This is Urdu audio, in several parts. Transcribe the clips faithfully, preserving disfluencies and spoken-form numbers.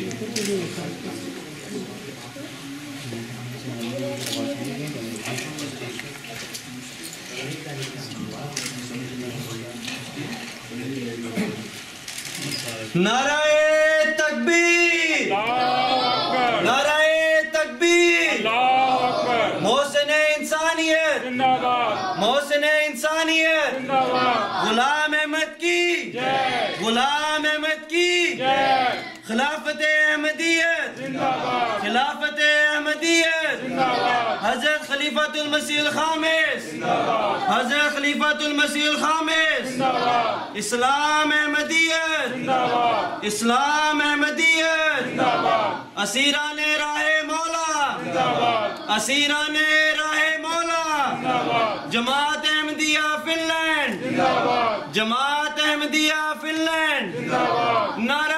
نعرہ تکبیر، نعرہ تکبیر، محسن انسانیت، محسن انسانیت، غلام احمد کی، غلام احمد کی، خلافت احمدیت، خلافت احمدیت، حضرت خلیفۃ المسیح الخامس، حضرت خلیفۃ المسیح الخامس، اسلام احمدیت، اسلام احمدیت، اسیران راہ مولا، اسیران راہ مولا، جماعت احمدیہ فن لینڈ، جماعت احمدیہ فن لینڈ، نعرہ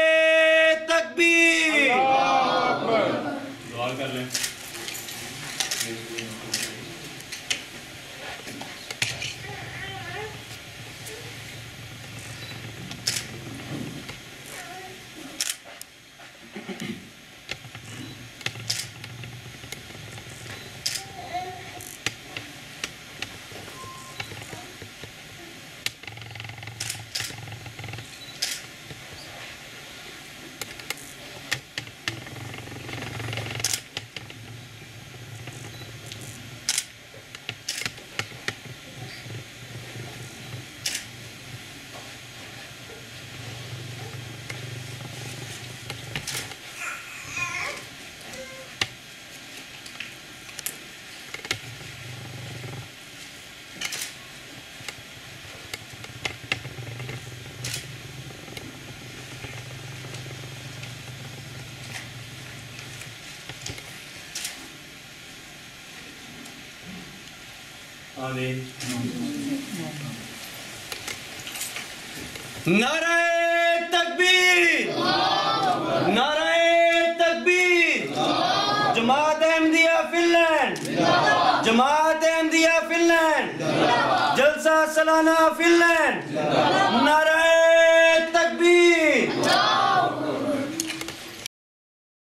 تکبیر۔ دعا کر لیں۔ آمین۔ نعرہ تکبیر، نعرہ تکبیر، جماعت احمدیہ فن لینڈ، جماعت احمدیہ فن لینڈ، جلسہ سالانہ فن لینڈ، نعرہ